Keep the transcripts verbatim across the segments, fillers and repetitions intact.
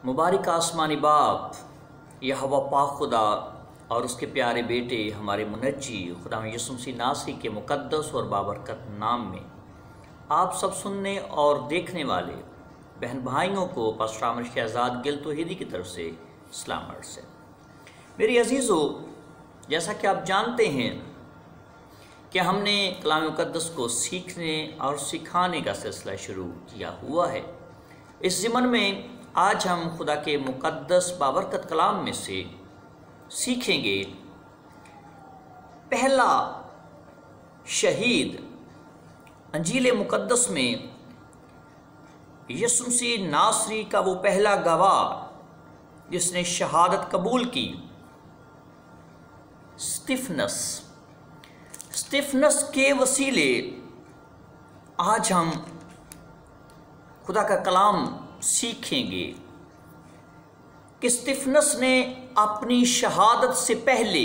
مبارک آسمانی باپ یہوہ پاک خدا اور اس کے پیارے بیٹے ہمارے منجی خدا یسوع مسیح ناصری کے مقدس اور بابرکت نام میں آپ سب سننے اور دیکھنے والے بہن بھائیوں کو پاسٹر عامر شہزاد گل توحیدی کی طرف سے سلام عرض ہے۔ میری عزیزو، جیسا کہ آپ جانتے ہیں کہ ہم نے کلام مقدس کو سیکھنے اور سکھانے کا سلسلہ شروع کیا ہوا ہے۔ اس ضمن میں آج ہم خدا کے مقدس بابرکت کلام میں سے سیکھیں گے پہلا شہید انجیل مقدس میں یسوع مسیح ناصری کا وہ پہلا گواہ جس نے شہادت قبول کی، اسطفنس۔ اسطفنس کے وسیلے آج ہم خدا کا کلام سیکھیں گے کہ اسطفنس نے اپنی شہادت سے پہلے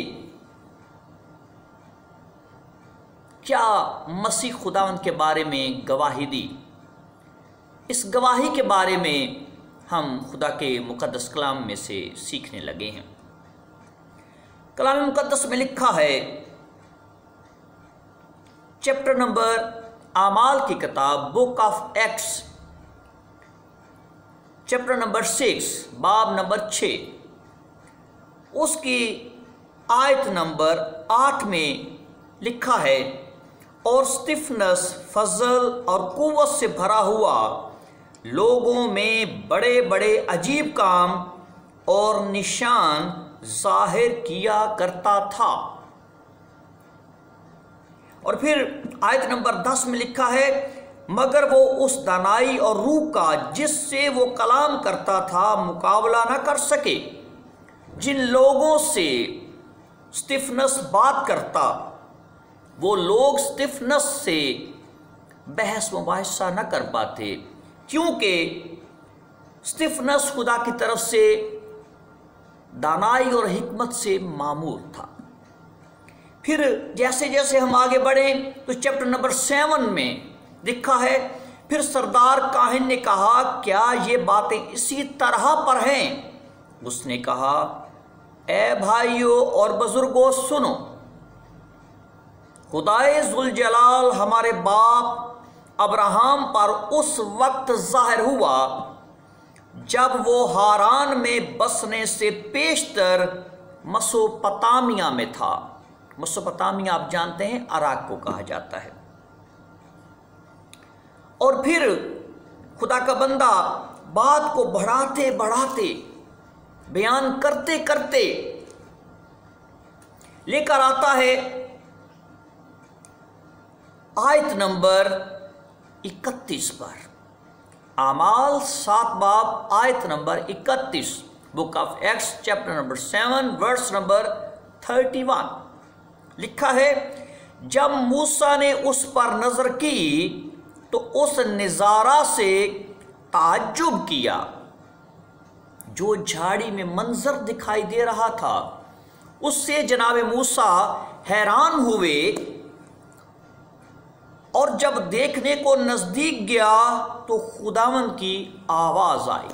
کیا مسیح خداوند کے بارے میں گواہی دی۔ اس گواہی کے بارے میں ہم خدا کے مقدس کلام میں سے سیکھنے لگے ہیں۔ کلام مقدس میں لکھا ہے، چیپٹر نمبر اعمال کی کتاب book of Acts, chapter number six, باب نمبر چھ، اس کی آیت نمبر آٹھ میں لکھا ہے، اور اسطفنس فضل اور قوت سے بھرا ہوا لوگوں میں بڑے بڑے عجیب کام اور نشان ظاہر کیا کرتا تھا۔ اور پھر آیت نمبر دس میں لکھا ہے، مگر وہ اس دانائی اور روح کا جس سے وہ کلام کرتا تھا مقابلہ نہ کر سکے۔ جن لوگوں سے اسطفنس بات کرتا، وہ لوگ اسطفنس سے بحث مباحثہ نہ کر پاتے، کیونکہ اسطفنس خدا کی طرف سے دانائی اور حکمت سے معمور تھا۔ پھر جیسے جیسے ہم آگے بڑھیں تو چیپٹر نمبر سیون میں لکھا ہے، پھر سردار کاہن نے کہا، کیا یہ باتیں اسی طرح پر ہیں؟ اس نے کہا، اے بھائیو اور بزرگوں سنو، خدائے ذوالجلال ہمارے باپ ابراہم پر اس وقت ظاہر ہوا جب وہ ہاران میں بسنے سے پیشتر مسوپتامیہ میں تھا۔ مسوپتامیہ آپ جانتے ہیں عراق کو کہا جاتا ہے۔ اور پھر خدا کا بندہ بات کو بڑھاتے بڑھاتے بیان کرتے کرتے لے کر آتا ہے آیت نمبر اکتیس پر۔ اعمال سات باب آیت نمبر اکتیس، book of Acts chapter number seven verse number thirty one لکھا ہے، جب موسیٰ نے اس پر نظر کی تو اس نظارہ سے تعجب کیا۔ جو جھاڑی میں منظر دکھائی دے رہا تھا اس سے جناب موسیٰ حیران ہوئے، اور جب دیکھنے کو نزدیک گیا تو خداوند کی آواز آئی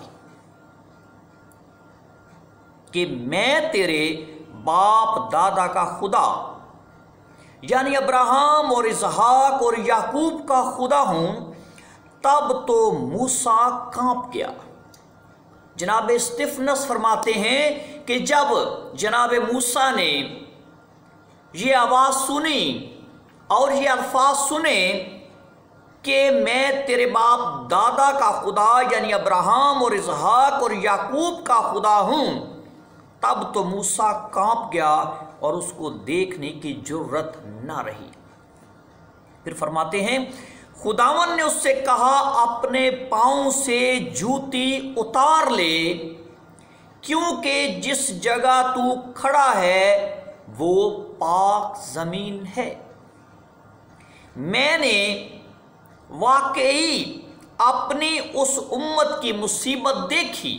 کہ میں تیرے باپ دادا کا خدا یعنی ابراہم اور اسحاق اور یعقوب کا خدا ہوں۔ تب تو موسیٰ کانپ گیا۔ جناب اسطفنس فرماتے ہیں کہ جب جناب موسیٰ نے یہ آواز سنی اور یہ الفاظ سنے کہ میں تیرے باپ دادا کا خدا یعنی ابراہم اور اسحاق اور یعقوب کا خدا ہوں، تب تو موسیٰ کانپ گیا اور اس کو دیکھنے کی جرت نہ رہی۔ پھر فرماتے ہیں، خداوند نے اس سے کہا، اپنے پاؤں سے جوتی اتار لے، کیونکہ جس جگہ تو کھڑا ہے وہ پاک زمین ہے۔ میں نے واقعی اپنی اس امت کی مصیبت دیکھی۔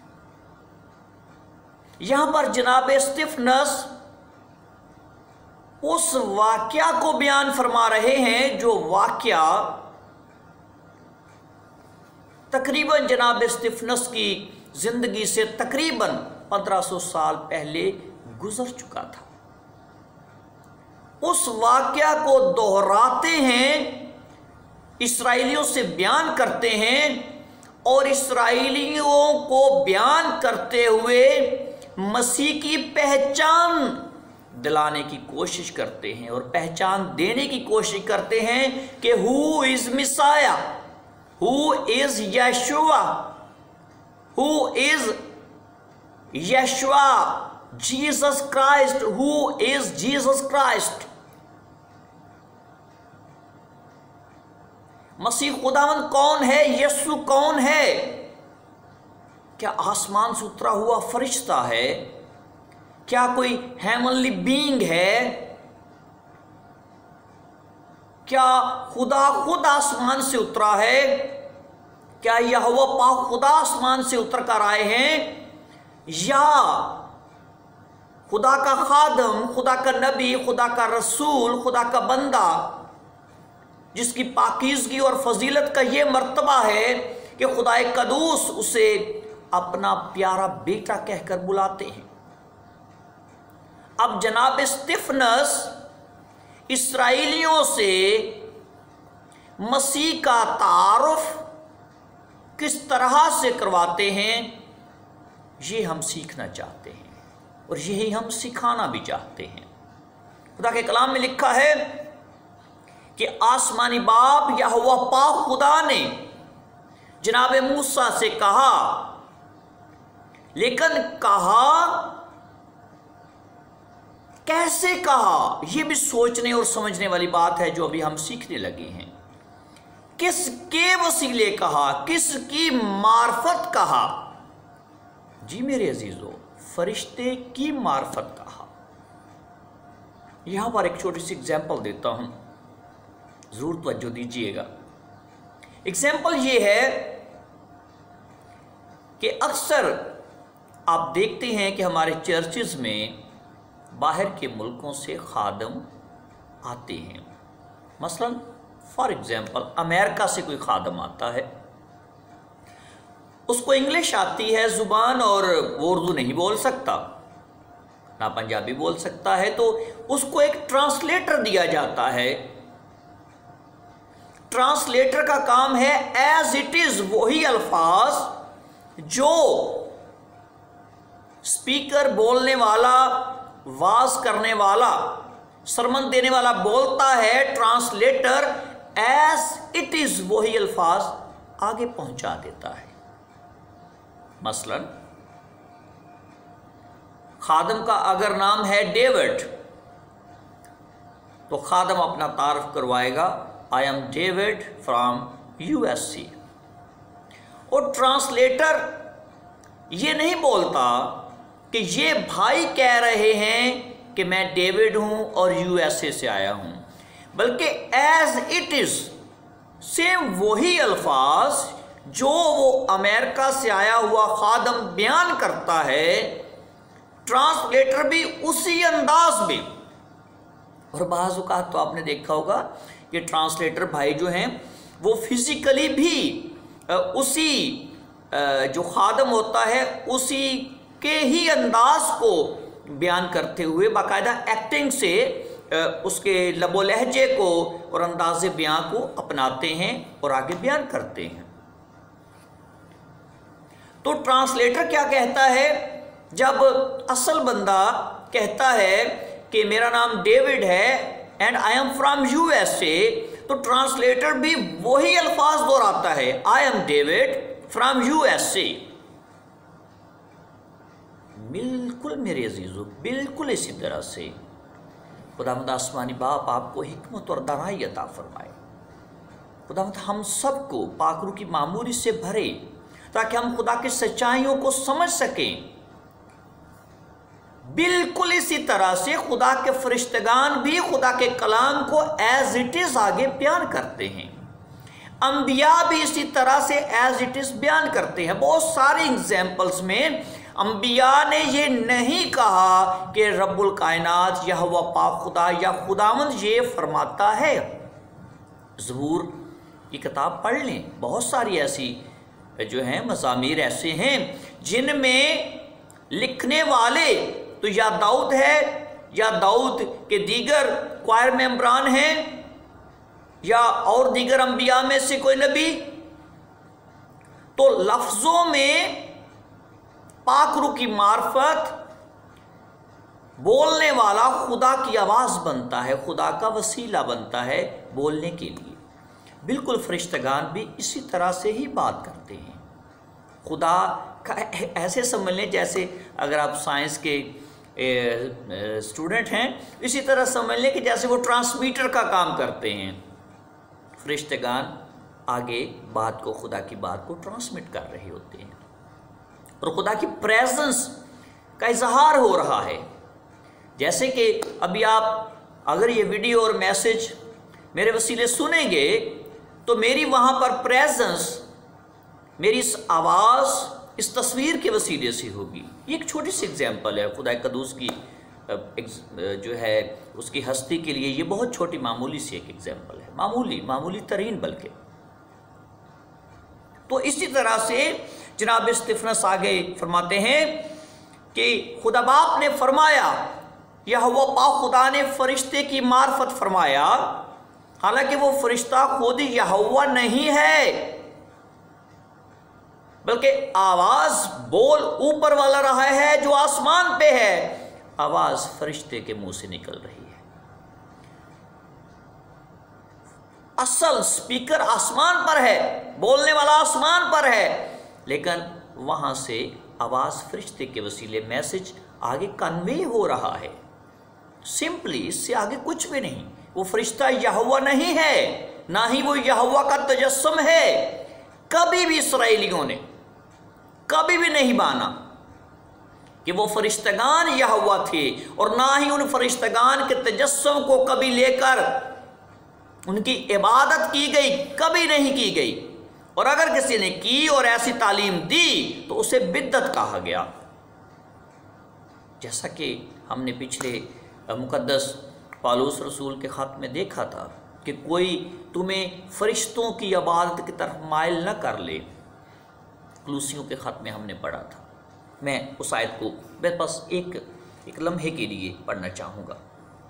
یہاں پر جناب اسطفنس اس واقعہ کو بیان فرما رہے ہیں جو واقعہ تقریباً جناب اسطفنس کی زندگی سے تقریباً پندرہ سو سال پہلے گزر چکا تھا۔ اس واقعہ کو دہراتے ہیں، اسرائیلیوں سے بیان کرتے ہیں، اور اسرائیلیوں کو بیان کرتے ہوئے مسیح کی پہچان دلانے کی کوشش کرتے ہیں، اور پہچان دینے کی کوشش کرتے ہیں کہ ہو از مسیح، ہو از یشوع، ہو از یشوع Jesus Christ, who is Jesus Christ. مسیح خداوند کون ہے؟ یسوع کون ہے؟ کیا آسمان سے اترا ہوا فرشتہ ہے؟ کیا کوئی ہیونلی بینگ ہے؟ کیا خدا خود آسمان سے اترا ہے؟ کیا یہوہ پاک خدا آسمان سے اتر کر آئے ہیں؟ یا خدا کا خادم، خدا کا نبی، خدا کا رسول، خدا کا بندہ جس کی پاکیزگی اور فضیلت کا یہ مرتبہ ہے کہ خدا قدوس اسے اپنا پیارا بیٹا کہہ کر بلاتے ہیں۔ اب جناب استفنس اسرائیلیوں سے مسیح کا تعارف کس طرح سے کرواتے ہیں، یہ ہم سیکھنا چاہتے ہیں، اور یہی ہم سکھانا بھی چاہتے ہیں۔ خدا کے کلام میں لکھا ہے کہ آسمانی باپ یہوہ پاک خدا نے جناب موسیٰ سے کہا، لیکن کہا کیسے کہا؟ یہ بھی سوچنے اور سمجھنے والی بات ہے جو ابھی ہم سیکھنے لگے ہیں۔ کس کے وسیلے کہا؟ کس کی معرفت کہا؟ جی میرے عزیزو، فرشتے کی معرفت کہا۔ یہاں پر ایک چھوٹی سی اگزامپل دیتا ہوں، ضرور توجہ دیجئے گا۔ اگزامپل یہ ہے کہ اکثر آپ دیکھتے ہیں کہ ہمارے چرچز میں باہر کے ملکوں سے خادم آتے ہیں۔ مثلا فار ایگزامپل امریکہ سے کوئی خادم آتا ہے، اس کو انگلش آتی ہے زبان، اور وہ اردو نہیں بول سکتا، نہ پنجابی بول سکتا ہے، تو اس کو ایک ٹرانسلیٹر دیا جاتا ہے۔ ٹرانسلیٹر کا کام ہے ایز اٹ از وہی الفاظ جو سپیکر بولنے والا، واز کرنے والا، سرمن دینے والا بولتا ہے، ٹرانسلیٹر ایز اٹ از وہی الفاظ آگے پہنچا دیتا ہے۔ مثلا خادم کا اگر نام ہے ڈیوڈ، تو خادم اپنا تعارف کروائے گا، I am David from U S C, اور ٹرانسلیٹر یہ نہیں بولتا کہ یہ بھائی کہہ رہے ہیں کہ میں ڈیوڈ ہوں اور یو ایس اے سے آیا ہوں، بلکہ ایز اٹ از سیم وہی الفاظ جو وہ امریکہ سے آیا ہوا خادم بیان کرتا ہے، ٹرانسلیٹر بھی اسی انداز میں۔ اور بعض اوقات تو آپ نے دیکھا ہوگا کہ ٹرانسلیٹر بھائی جو ہیں وہ فزیکلی بھی اسی جو خادم ہوتا ہے اسی کے ہی انداز کو بیان کرتے ہوئے باقاعدہ ایکٹنگ سے اس کے لب و لہجے کو اور انداز بیان کو اپناتے ہیں اور آگے بیان کرتے ہیں۔ تو ٹرانسلیٹر کیا کہتا ہے؟ جب اصل بندہ کہتا ہے کہ میرا نام ڈیوڈ ہے and I am from U S A, تو ٹرانسلیٹر بھی وہی الفاظ دہراتا ہے، I am David from U S A. بالکل میرے عزیزو، بالکل اسی طرح سے خداوند آسمانی باپ آپ کو حکمت اور دانائی عطا فرمائے۔ خداوند ہم سب کو پاک روح کی معموری سے بھرے تاکہ ہم خدا کی سچائیوں کو سمجھ سکیں۔ بالکل اسی طرح سے خدا کے فرشتگان بھی خدا کے کلام کو ایز اٹ از آگے بیان کرتے ہیں، انبیاء بھی اسی طرح سے ایز اٹ از بیان کرتے ہیں۔ بہت سارے اگزامپلز میں انبیاء نے یہ نہیں کہا کہ رب الکائنات یہوہ پاک خدا یا خداوند یہ فرماتا ہے۔ زبور کی کتاب پڑھ لیں، بہت ساری ایسی جو ہیں مزامیر ایسے ہیں جن میں لکھنے والے تو یا داؤد ہے یا داؤد کے دیگر کوائر ممبران ہیں یا اور دیگر انبیاء میں سے کوئی نبی، تو لفظوں میں پاک روح کی معرفت، بولنے والا خدا کی آواز بنتا ہے، خدا کا وسیلہ بنتا ہے بولنے کے لیے۔ بالکل فرشتگان بھی اسی طرح سے ہی بات کرتے ہیں۔ خدا کا ایسے سمجھ لیں جیسے اگر آپ سائنس کے اسٹوڈنٹ ہیں، اسی طرح سمجھ لیں کہ جیسے وہ ٹرانسمیٹر کا کام کرتے ہیں، فرشتگان آگے بات کو، خدا کی بات کو ٹرانسمٹ کر رہے ہوتے ہیں، اور خدا کی پریزنس کا اظہار ہو رہا ہے۔ جیسے کہ ابھی آپ اگر یہ ویڈیو اور میسج میرے وسیلے سنیں گے تو میری وہاں پر پریزنس، میری اس آواز اس تصویر کے وسیلے سے ہوگی۔ یہ ایک چھوٹی سی اگزامپل ہے خدا قدوس کی جو ہے اس کی ہستی کے لیے، یہ بہت چھوٹی معمولی سی ایک اگزامپل ہے، معمولی معمولی ترین بلکہ۔ تو اسی طرح سے جناب استفنس آگے فرماتے ہیں کہ خدا باپ نے فرمایا، یہوہ پاک خدا نے فرشتے کی معرفت فرمایا، حالانکہ وہ فرشتہ خود یہوہ نہیں ہے، بلکہ آواز بول اوپر والا رہا ہے جو آسمان پہ ہے، آواز فرشتے کے منہ سے نکل رہی ہے۔ اصل سپیکر آسمان پر ہے، بولنے والا آسمان پر ہے، لیکن وہاں سے آواز فرشتے کے وسیلے میسج آگے کنوے ہو رہا ہے۔ سمپلی اس سے آگے کچھ بھی نہیں۔ وہ فرشتہ یہوہ نہیں ہے، نہ ہی وہ یہوہ کا تجسم ہے۔ کبھی بھی اسرائیلیوں نے کبھی بھی نہیں مانا کہ وہ فرشتگان یہوہ تھے، اور نہ ہی ان فرشتگان کے تجسم کو کبھی لے کر ان کی عبادت کی گئی، کبھی نہیں کی گئی، اور اگر کسی نے کی اور ایسی تعلیم دی تو اسے بدعت کہا گیا۔ جیسا کہ ہم نے پچھلے مقدس پالوس رسول کے خط میں دیکھا تھا کہ کوئی تمہیں فرشتوں کی عبادت کی طرف مائل نہ کر لے، کلوسیوں کے خط میں ہم نے پڑھا تھا۔ میں اس آیت کو بس ایک ایک لمحے کے لیے پڑھنا چاہوں گا۔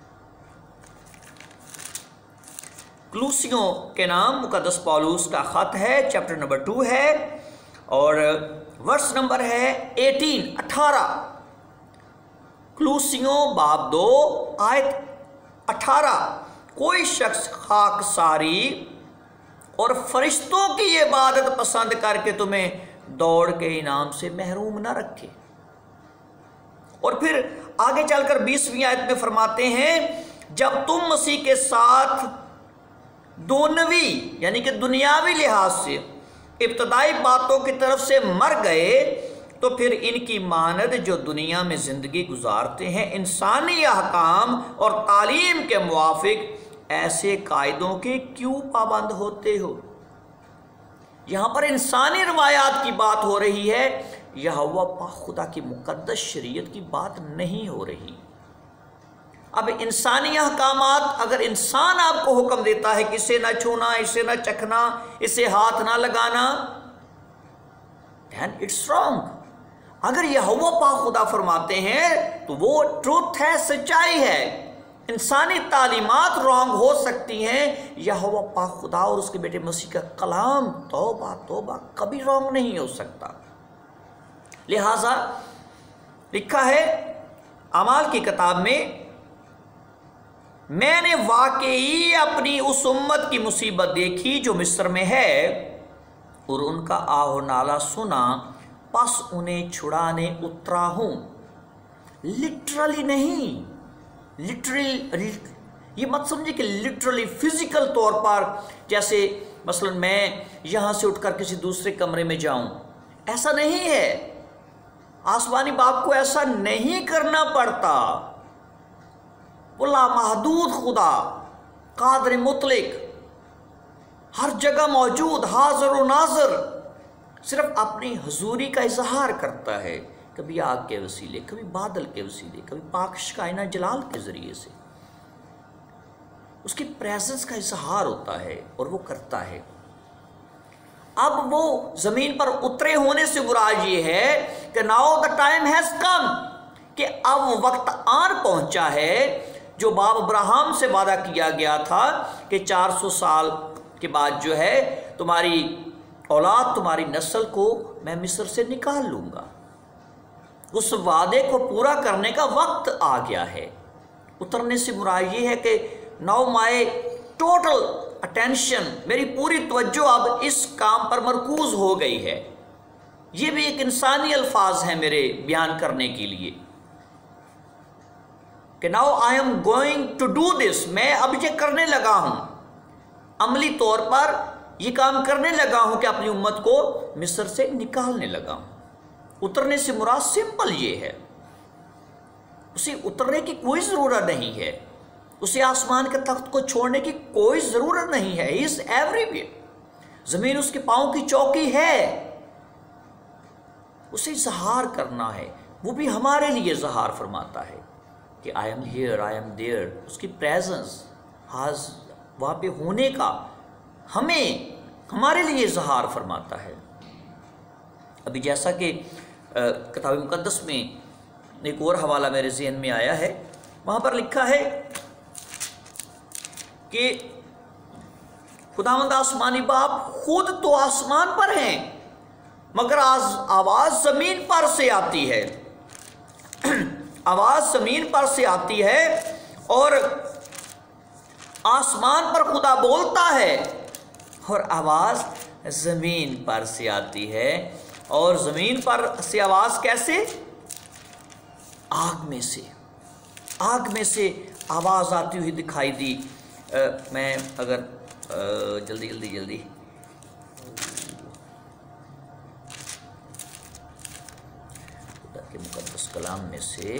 کلوسیوں کے نام مقدس پالوس کا خط ہے، چیپٹر نمبر ٹو ہے، اور ورس نمبر ہے ایٹین اٹھارہ۔ کلوسیوں باب دو آیت اٹھارہ، کوئی شخص خاک ساری اور فرشتوں کی عبادت پسند کر کے تمہیں دوڑ کے انعام سے محروم نہ رکھے۔ اور پھر آگے چل کر بیسویں آیت میں فرماتے ہیں، جب تم مسیح کے ساتھ دونوی یعنی کہ دنیاوی لحاظ سے ابتدائی باتوں کی طرف سے مر گئے تو پھر ان کی مانند جو دنیا میں زندگی گزارتے ہیں انسانی احکام اور تعلیم کے موافق ایسے قاعدوں کے کیوں پابند ہوتے ہو۔ یہاں پر انسانی روایات کی بات ہو رہی ہے، یہوہ پاک خدا کی مقدس شریعت کی بات نہیں ہو رہی۔ اب انسانی احکامات، اگر انسان آپ کو حکم دیتا ہے کہ اسے نہ چھونا، اسے نہ چکھنا، اسے ہاتھ نہ لگانا، then it's wrong۔ اگر یہوہ پاک خدا فرماتے ہیں تو وہ ٹروتھ ہے، سچائی ہے۔ انسانی تعلیمات رانگ ہو سکتی ہیں، یہوہ پاک خدا اور اس کے بیٹے مسیح کا کلام توبہ توبہ کبھی رانگ نہیں ہو سکتا۔ لہٰذا لکھا ہے اعمال کی کتاب میں، میں نے واقعی اپنی اس امت کی مصیبت دیکھی جو مصر میں ہے، اور ان کا آہ و نالہ سنا، پس انہیں چھڑانے اترا ہوں۔ لٹرلی نہیں، لٹرلی یہ مت سمجھے کہ لٹرلی فزیکل طور پر جیسے مثلا میں یہاں سے اٹھ کر کسی دوسرے کمرے میں جاؤں، ایسا نہیں ہے۔ آسمانی باپ کو ایسا نہیں کرنا پڑتا۔ وہ لامحدود خدا، قادر مطلق، ہر جگہ موجود، حاضر و ناظر، صرف اپنی حضوری کا اظہار کرتا ہے، کبھی آگ کے وسیلے، کبھی بادل کے وسیلے، کبھی پاک شائنہ جلال کے ذریعے سے اس کی پریزنس کا اظہار ہوتا ہے اور وہ کرتا ہے۔ اب وہ زمین پر اترے ہونے سے مراد یہ ہے کہ now the time has come, کہ اب وقت آن پہنچا ہے جو باپ ابراہیم سے وعدہ کیا گیا تھا کہ چار سو سال کے بعد جو ہے تمہاری اولاد، تمہاری نسل کو میں مصر سے نکال لوں گا۔ اس وعدے کو پورا کرنے کا وقت آ گیا ہے۔ اترنے سے مراد یہ ہے کہ ناؤ مائی ٹوٹل اٹینشن، میری پوری توجہ اب اس کام پر مرکوز ہو گئی ہے۔ یہ بھی ایک انسانی الفاظ ہیں میرے بیان کرنے کے لیے کہ now I am going to do this, میں اب یہ کرنے لگا ہوں، عملی طور پر یہ کام کرنے لگا ہوں کہ اپنی امت کو مصر سے نکالنے لگا ہوں۔ اترنے سے مراد سمپل یہ ہے، اسے اترنے کی کوئی ضرورت نہیں ہے، اسے آسمان کے تخت کو چھوڑنے کی کوئی ضرورت نہیں ہے۔ He is everywhere، زمین اس کے پاؤں کی چوکی ہے، اسے اظہار کرنا ہے۔ وہ بھی ہمارے لیے اظہار فرماتا ہے کہ I am here, I am there، اس کی پریزنس حاض وہاں پہ ہونے کا ہمیں ہمارے لیے اظہار فرماتا ہے۔ ابھی جیسا کہ کتاب مقدس میں ایک اور حوالہ میرے ذہن میں آیا ہے، وہاں پر لکھا ہے کہ خداوند آسمانی باپ خود تو آسمان پر ہیں مگر آواز زمین پر سے آتی ہے، آواز زمین پر سے آتی ہے اور آسمان پر خدا بولتا ہے اور آواز زمین پر سے آتی ہے۔ اور زمین پر سے آواز کیسے؟ آگ میں سے، آگ میں سے آواز آتی ہوئی دکھائی دی۔ میں اگر جلدی جلدی جلدی خدا کے مقدس کلام میں سے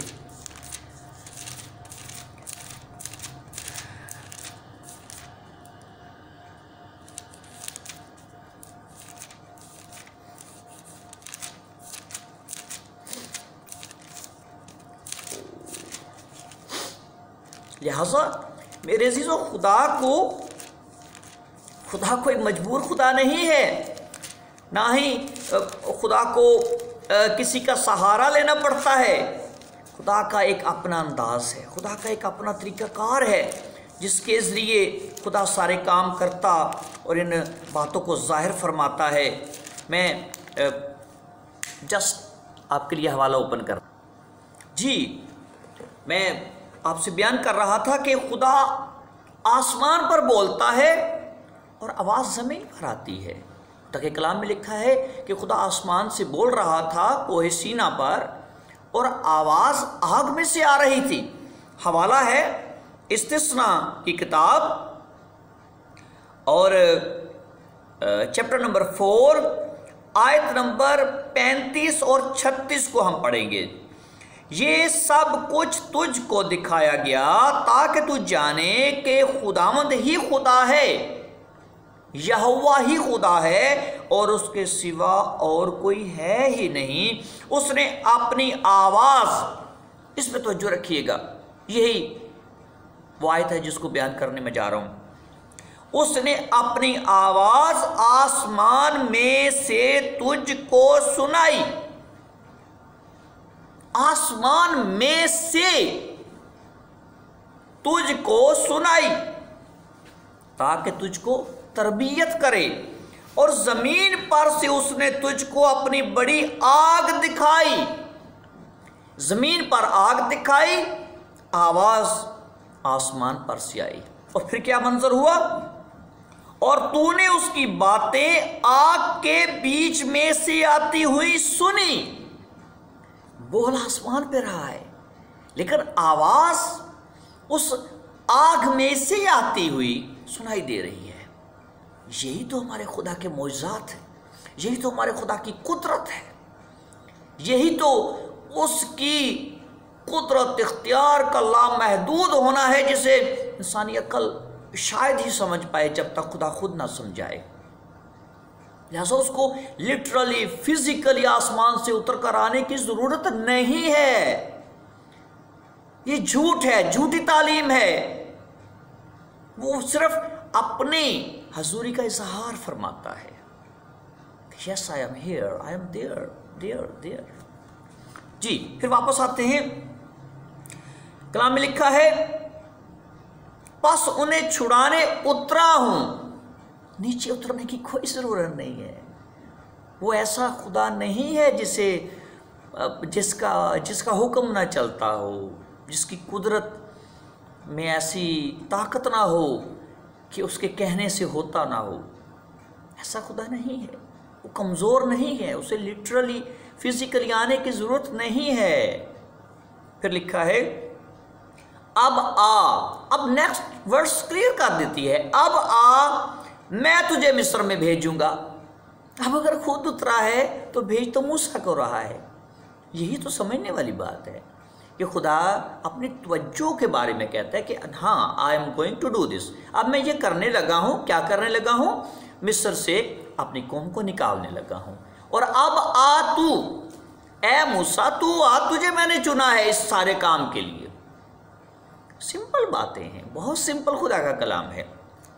لہذا میرے عزیزو، خدا کو خدا کوئی مجبور خدا نہیں ہے، نہ ہی خدا کو کسی کا سہارا لینا پڑتا ہے۔ خدا کا ایک اپنا انداز ہے، خدا کا ایک اپنا طریقہ کار ہے جس کے ذریعے خدا سارے کام کرتا اور ان باتوں کو ظاہر فرماتا ہے۔ میں جسٹ آپ کے لیے حوالہ اوپن کر جی میں آپ سے بیان کر رہا تھا کہ خدا آسمان پر بولتا ہے اور آواز زمین پر آتی ہے۔ خدا کے کلام میں لکھا ہے کہ خدا آسمان سے بول رہا تھا کوہ سینا پر اور آواز آگ میں سے آ رہی تھی۔ حوالہ ہے استثناء کی کتاب اور چیپٹر نمبر فور آیت نمبر پینتیس اور چھتیس کو ہم پڑھیں گے۔ یہ سب کچھ تجھ کو دکھایا گیا تاکہ تو جانے کہ خداوند ہی خدا ہے، یہوہ ہی خدا ہے اور اس کے سوا اور کوئی ہے ہی نہیں۔ اس نے اپنی آواز، اس میں توجہ رکھیے گا، یہی وہ آیت ہے جس کو بیان کرنے میں جا رہا ہوں۔ اس نے اپنی آواز آسمان میں سے تجھ کو سنائی، آسمان میں سے تجھ کو سنائی تاکہ تجھ کو تربیت کرے، اور زمین پر سے اس نے تجھ کو اپنی بڑی آگ دکھائی۔ زمین پر آگ دکھائی، آواز آسمان پر سے آئی، اور پھر کیا منظر ہوا؟ اور تو نے اس کی باتیں آگ کے بیچ میں سے آتی ہوئی سنی۔ بول آسمان پہ رہا ہے لیکن آواز اس آگ میں سے آتی ہوئی سنائی دے رہی ہے۔ یہی تو ہمارے خدا کے معجزات ہیں، یہی تو ہمارے خدا کی قدرت ہے، یہی تو اس کی قدرت اختیار کا لامحدود ہونا ہے جسے انسانی عقل شاید ہی سمجھ پائے جب تک خدا خود نہ سمجھائے۔ لہذا اس کو لٹرلی فزیکلی آسمان سے اتر کر آنے کی ضرورت نہیں ہے۔ یہ جھوٹ ہے، جھوٹی تعلیم ہے۔ وہ صرف اپنی حضوری کا اظہار فرماتا ہے۔ Yes I am here, I am there there there جی پھر واپس آتے ہیں، کلام میں لکھا ہے پس انہیں چھڑانے اترا ہوں۔ نیچے اترنے کی کوئی ضرورت نہیں ہے، وہ ایسا خدا نہیں ہے جسے جس کا جس کا حکم نہ چلتا ہو، جس کی قدرت میں ایسی طاقت نہ ہو کہ اس کے کہنے سے ہوتا نہ ہو۔ ایسا خدا نہیں ہے، وہ کمزور نہیں ہے، اسے لٹرلی فزیکلی آنے کی ضرورت نہیں ہے۔ پھر لکھا ہے اب آ، اب نیکسٹ ورس کلیئر کر دیتی ہے، اب آ میں تجھے مصر میں بھیجوں گا۔ اب اگر خود اترا ہے تو بھیج تو موسیٰ کو رہا ہے۔ یہی تو سمجھنے والی بات ہے کہ خدا اپنی توجہ کے بارے میں کہتا ہے کہ ہاں I am going to do this, اب میں یہ کرنے لگا ہوں۔ کیا کرنے لگا ہوں؟ مصر سے اپنی قوم کو نکالنے لگا ہوں۔ اور اب آ تو، اے موسیٰ تو آ، تجھے میں نے چنا ہے اس سارے کام کے لیے۔ سمپل باتیں ہیں، بہت سمپل خدا کا کلام ہے۔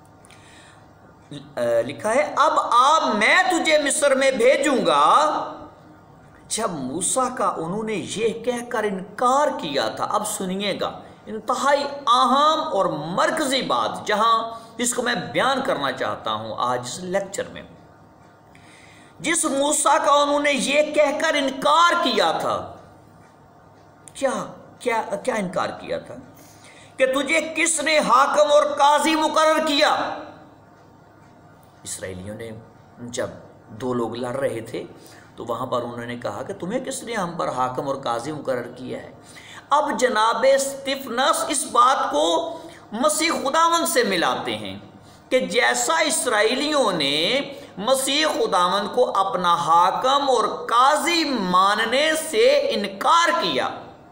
لکھا ہے اب آ میں تجھے مصر میں بھیجوں گا۔ جب موسیٰ کا انہوں نے یہ کہہ کر انکار کیا تھا، اب سنیے گا انتہائی اہم اور مرکزی بات جہاں جس کو میں بیان کرنا چاہتا ہوں آج اس لیکچر میں۔ جس موسیٰ کا انہوں نے یہ کہہ کر انکار کیا تھا، کیا کیا کیا انکار کیا تھا؟ کہ تجھے کس نے حاکم اور قاضی مقرر کیا؟ اسرائیلیوں نے جب دو لوگ لڑ رہے تھے تو وہاں پر انہوں نے کہا کہ تمہیں کس نے ہم پر حاکم اور قاضی مقرر کیا ہے؟ اب جناب استفنس اس بات کو مسیح خداوند سے ملاتے ہیں کہ جیسا اسرائیلیوں نے مسیح خداوند کو اپنا حاکم اور قاضی ماننے سے انکار کیا،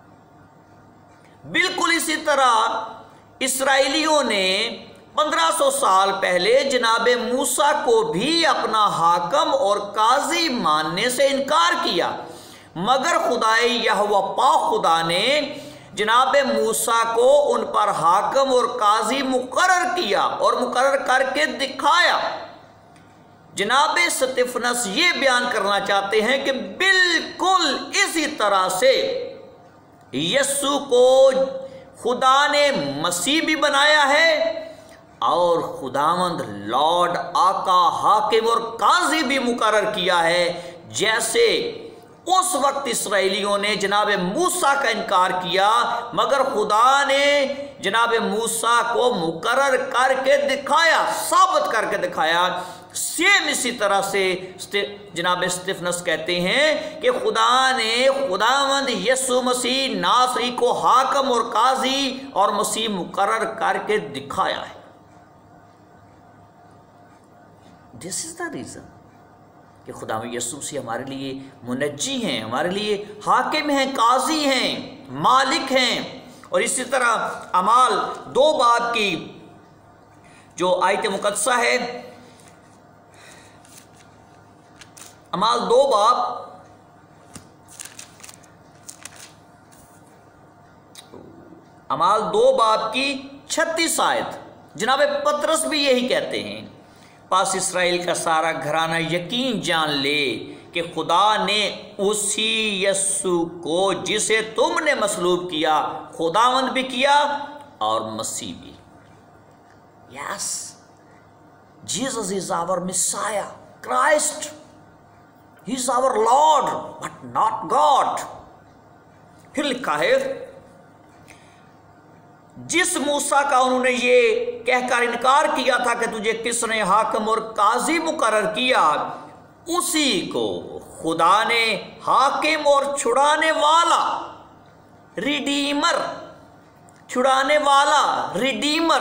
بالکل اسی طرح اسرائیلیوں نے پندرہ سو سال پہلے جناب موسیٰ کو بھی اپنا حاکم اور قاضی ماننے سے انکار کیا، مگر خدائے یہوہ پاک خدا نے جناب موسیٰ کو ان پر حاکم اور قاضی مقرر کیا اور مقرر کر کے دکھایا۔ جناب استفنس یہ بیان کرنا چاہتے ہیں کہ بالکل اسی طرح سے یسوع کو خدا نے مسیح بھی بنایا ہے اور خداوند لارڈ آقا حاکم اور قاضی بھی مقرر کیا ہے، جیسے اس وقت اسرائیلیوں نے جناب موسیٰ کا انکار کیا مگر خدا نے جناب موسیٰ کو مقرر کر کے دکھایا، ثابت کر کے دکھایا۔ سیم اسی طرح سے جناب استفنس کہتے ہیں کہ خدا نے خداوند یسوع مسیح ناصری کو حاکم اور قاضی اور مسیح مقرر کر کے دکھایا ہے۔ This is the reason کہ خدا یسوع مسیح ہمارے لیے منجی ہیں، ہمارے لیے حاکم ہیں، قاضی ہیں، مالک ہیں۔ اور اسی طرح اعمال دو باب کی جو آیت مقدسہ ہے، اعمال دو باب اعمال دو باب کی چھتیس آیت، جناب پطرس بھی یہی کہتے ہیں، پس اسرائیل کا سارا گھرانہ یقین جان لے کہ خدا نے اسی یسوع کو جسے تم نے مصلوب کیا خداوند بھی کیا اور مسیح بھی۔ Yes, Jesus is our Messiah, Christ, he is our lord but not God. پھر لکھا ہے جس موسیٰ کا انہوں نے یہ کہہ کر انکار کیا تھا کہ تجھے کس نے حاکم اور قاضی مقرر کیا، اسی کو خدا نے حاکم اور چھڑانے والا، ریڈیمر، چھڑانے والا، ریڈیمر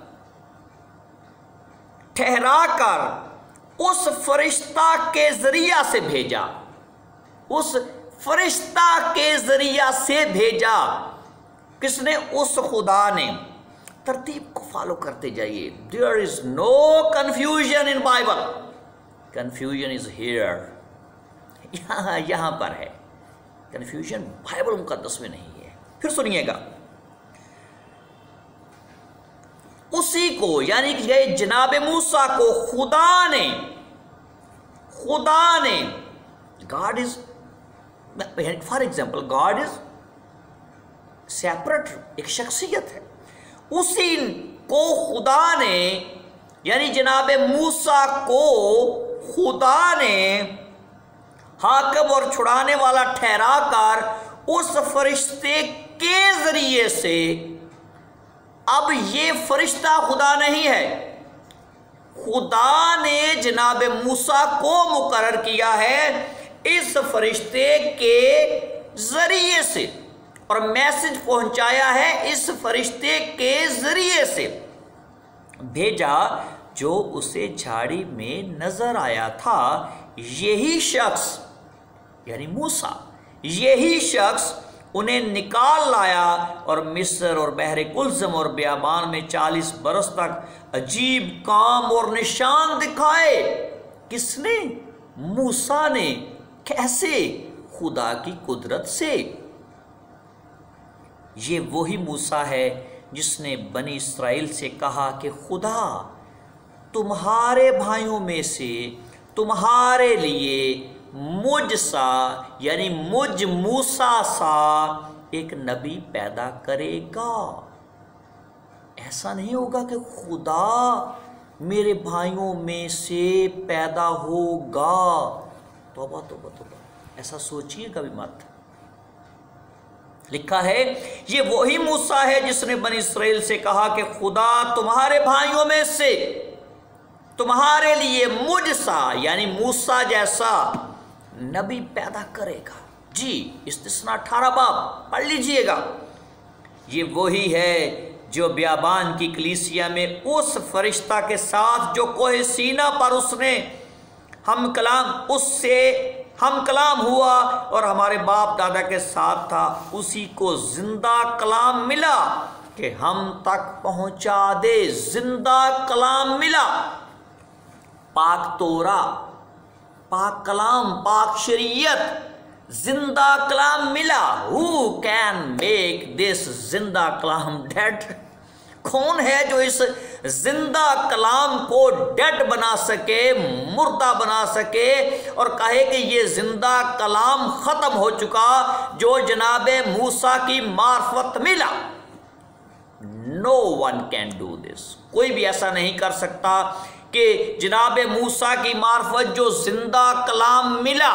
ٹھہرا کر اس فرشتہ کے ذریعہ سے بھیجا، اس فرشتہ کے ذریعہ سے بھیجا۔ کس نے؟ اس خدا نے۔ ترتیب کو فالو کرتے جائیے۔ There is no confusion in Bible. Confusion is here. یہاں یہاں پر ہے کنفیوژن، بائبل مقدس میں نہیں ہے۔ پھر سنیے گا، اسی کو یعنی کہ جناب موسیٰ کو خدا نے خدا نے، God is for example God is separate, ایک شخصیت ہے، اسی کو خدا نے یعنی جناب موسیٰ کو خدا نے حاکم اور چھڑانے والا ٹھہرا کر اس فرشتے کے ذریعے سے، اب یہ فرشتہ خدا نہیں ہے، خدا نے جناب موسیٰ کو مقرر کیا ہے اس فرشتے کے ذریعے سے، اور میسج پہنچایا ہے اس فرشتے کے ذریعے سے بھیجا جو اسے جھاڑی میں نظر آیا تھا۔ یہی شخص یعنی موسیٰ، یہی شخص انہیں نکال لایا اور مصر اور بحر کلزم اور بیابان میں چالیس برس تک عجیب کام اور نشان دکھائے۔ کس نے؟ موسیٰ نے۔ کیسے؟ خدا کی قدرت سے۔ یہ وہی موسیٰ ہے جس نے بنی اسرائیل سے کہا کہ خدا تمہارے بھائیوں میں سے تمہارے لیے مجھ سا یعنی مجھ موسیٰ سا ایک نبی پیدا کرے گا۔ ایسا نہیں ہوگا کہ خدا میرے بھائیوں میں سے پیدا ہوگا۔ توبہ توبہ توبہ، ایسا سوچیے کبھی مت۔ لکھا ہے یہ وہی موسیٰ ہے جس نے بنی اسرائیل سے کہا کہ خدا تمہارے بھائیوں میں سے تمہارے لیے مجھ سا یعنی موسیٰ جیسا نبی پیدا کرے گا۔ جی استثناء اٹھارہ باب پڑھ لیجئے گا۔ یہ وہی ہے جو بیابان کی کلیسیا میں اس فرشتہ کے ساتھ جو کوہ سینا پر اس نے ہم کلام اس سے ہم کلام ہوا اور ہمارے باپ دادا کے ساتھ تھا، اسی کو زندہ کلام ملا کہ ہم تک پہنچا دے۔ زندہ کلام ملا، پاک تورا، پاک کلام، پاک شریعت، زندہ کلام ملا۔ Who can make this زندہ کلام dead؟ کون ہے جو اس زندہ کلام کو ڈیڈ بنا سکے، مردہ بنا سکے اور کہے کہ یہ زندہ کلام ختم ہو چکا جو جناب موسیٰ کی معرفت ملا؟ No one can do this۔ کوئی بھی ایسا نہیں کر سکتا کہ جناب موسیٰ کی معرفت جو زندہ کلام ملا،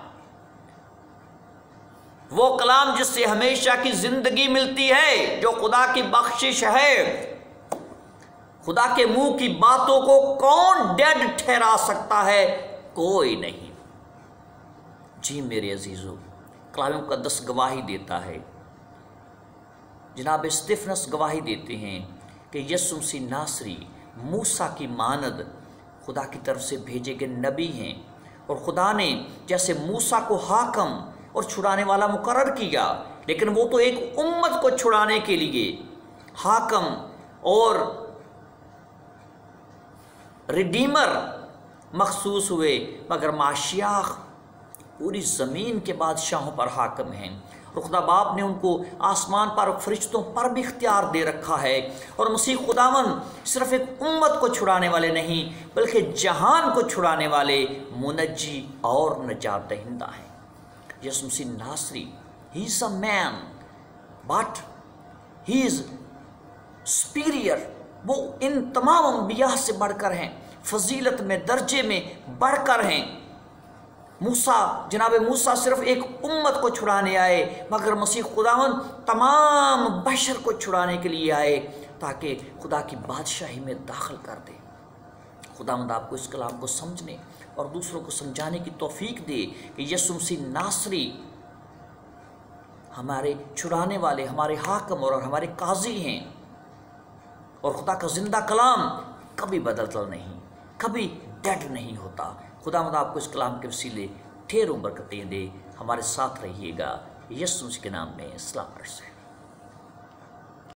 وہ کلام جس سے ہمیشہ کی زندگی ملتی ہے، جو خدا کی بخشش ہے، خدا کے منہ کی باتوں کو کون ڈیڈ ٹھہرا سکتا ہے؟ کوئی نہیں۔ جی میرے عزیزو، کلام مقدس گواہی دیتا ہے، جناب استفنس گواہی دیتے ہیں کہ یسوع مسیح ناصری موسیٰ کی مانند خدا کی طرف سے بھیجے گئے نبی ہیں، اور خدا نے جیسے موسیٰ کو حاکم اور چھڑانے والا مقرر کیا، لیکن وہ تو ایک امت کو چھڑانے کے لیے حاکم اور ریڈیمر مخصوص ہوئے، مگر ماشیاخ پوری زمین کے بادشاہوں پر حاکم ہیں، اور خدا باپ نے ان کو آسمان پر فرشتوں پر بھی اختیار دے رکھا ہے۔ اور مسیح خداوند صرف ایک امت کو چھڑانے والے نہیں بلکہ جہان کو چھڑانے والے منجی اور نجات دہندہ ہیں۔ یسوع مسیح ناصری he is a man but he is superior, وہ ان تمام انبیاء سے بڑھ کر ہیں، فضیلت میں درجے میں بڑھ کر ہیں۔ موسیٰ جناب موسیٰ صرف ایک امت کو چھڑانے آئے، مگر مسیح خداوند تمام بشر کو چھڑانے کے لیے آئے تاکہ خدا کی بادشاہی میں داخل کر دے۔ خداوند آپ کو اس کلام کو سمجھنے اور دوسروں کو سمجھانے کی توفیق دے کہ یسوع مسیح ناصری ہمارے چھڑانے والے، ہمارے حاکم اور ہمارے قاضی ہیں، اور خدا کا زندہ کلام کبھی بدلتا نہیں، کبھی ڈیڈ نہیں ہوتا۔ خداوند آپ کو اس کلام کے وسیلے ڈھیروں برکتیں دے۔ ہمارے ساتھ رہیے گا۔ یسوع مسیح کے نام میں سلام عرض ہے۔